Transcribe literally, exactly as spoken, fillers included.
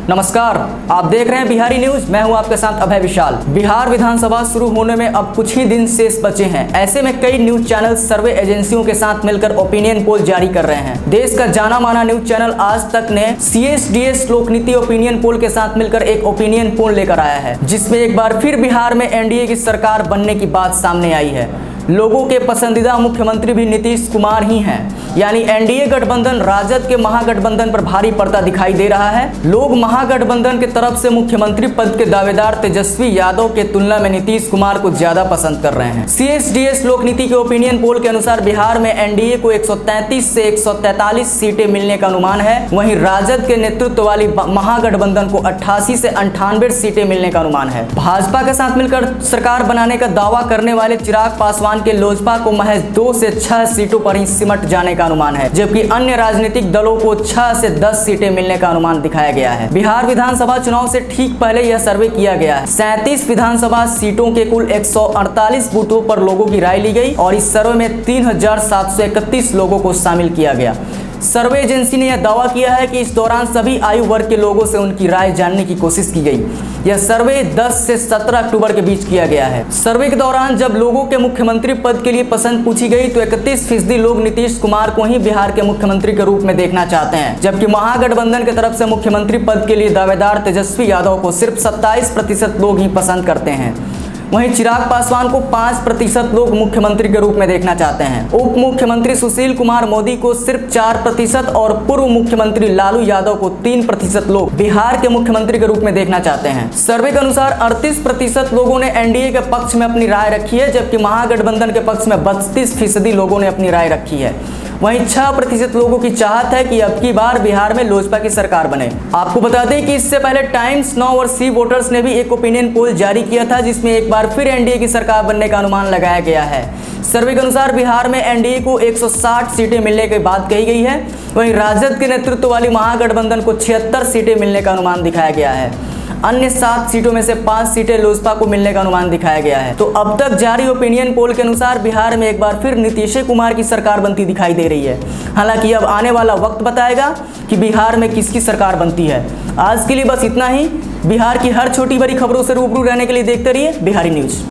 नमस्कार, आप देख रहे हैं बिहारी न्यूज। मैं हूं आपके साथ अभय विशाल। बिहार विधानसभा शुरू होने में अब कुछ ही दिन शेष बचे हैं। ऐसे में कई न्यूज चैनल सर्वे एजेंसियों के साथ मिलकर ओपिनियन पोल जारी कर रहे हैं। देश का जाना माना न्यूज चैनल आज तक ने C S D S Lokniti opinion poll के साथ मिलकर एक ओपिनियन पोल लेकर आया है, जिसमें एक बार फिर बिहार में एन डी ए की सरकार बनने की बात सामने आई है। लोगों के पसंदीदा मुख्यमंत्री भी नीतीश कुमार ही हैं, यानी एन डी ए गठबंधन राजद के महागठबंधन पर भारी पड़ता दिखाई दे रहा है। लोग महागठबंधन की तरफ से मुख्यमंत्री पद के दावेदार तेजस्वी यादव के तुलना में नीतीश कुमार को ज्यादा पसंद कर रहे हैं। C S D S Lokniti के ओपिनियन पोल के अनुसार बिहार में एन डी ए को एक सौ तैंतीस से एक सौ तैंतालीस सीटें मिलने का अनुमान है। वहीं राजद के नेतृत्व वाली महागठबंधन को अट्ठासी से अंठानवे सीटें मिलने का अनुमान है। भाजपा के साथ मिलकर सरकार बनाने का दावा करने वाले चिराग पासवान के लोजपा को महज दो से छह सीटों पर ही सिमट जाने का अनुमान है, जबकि अन्य राजनीतिक दलों को छह से दस सीटें मिलने का अनुमान दिखाया गया है। बिहार विधानसभा चुनाव से ठीक पहले यह सर्वे किया गया है। सैंतीस विधानसभा सीटों के कुल एक सौ अड़तालीस बूथों पर लोगों की राय ली गई और इस सर्वे में तीन हजार सात सौ इकतीस लोगों को शामिल किया गया। सर्वे एजेंसी ने यह दावा किया है कि इस दौरान सभी आयु वर्ग के लोगों से उनकी राय जानने की कोशिश की गई। यह सर्वे दस से सत्रह अक्टूबर के बीच किया गया है। सर्वे के दौरान जब लोगों के मुख्यमंत्री पद के लिए पसंद पूछी गई तो इकतीस फीसदी लोग नीतीश कुमार को ही बिहार के मुख्यमंत्री के रूप में देखना चाहते हैं, जबकि महागठबंधन की तरफ से मुख्यमंत्री पद के लिए दावेदार तेजस्वी यादव को सिर्फ सत्ताईस प्रतिशत लोग ही पसंद करते हैं। वहीं चिराग पासवान को पाँच प्रतिशत लोग मुख्यमंत्री के रूप में देखना चाहते हैं। उप मुख्यमंत्री सुशील कुमार मोदी को सिर्फ चार प्रतिशत और पूर्व मुख्यमंत्री लालू यादव को तीन प्रतिशत लोग बिहार के मुख्यमंत्री के रूप में देखना चाहते हैं। सर्वे के अनुसार अड़तीस प्रतिशत लोगों ने एन डी ए के पक्ष में अपनी राय रखी है, जबकि महागठबंधन के पक्ष में बत्तीस फीसदी लोगों ने अपनी राय रखी है। वहीं छह प्रतिशत लोगों की चाहत है कि अब की बार बिहार में लोजपा की सरकार बने। आपको बता दें कि इससे पहले टाइम्स नाउ और सी वोटर्स ने भी एक ओपिनियन पोल जारी किया था, जिसमें एक बार फिर एन डी ए की सरकार बनने का अनुमान लगाया गया है। सर्वे के अनुसार बिहार में एन डी ए को एक सौ साठ सीटें मिलने की बात कही गई है। वहीं राजद के नेतृत्व वाली महागठबंधन को छिहत्तर सीटें मिलने का अनुमान दिखाया गया है। अन्य सात सीटों में से पांच सीटें लोजपा को मिलने का अनुमान दिखाया गया है। तो अब तक जारी ओपिनियन पोल के अनुसार बिहार में एक बार फिर नीतीश कुमार की सरकार बनती दिखाई दे रही है। हालांकि अब आने वाला वक्त बताएगा कि बिहार में किसकी सरकार बनती है। आज के लिए बस इतना ही। बिहार की हर छोटी बड़ी खबरों से रूबरू रहने के लिए देखते रहिए बिहारी न्यूज।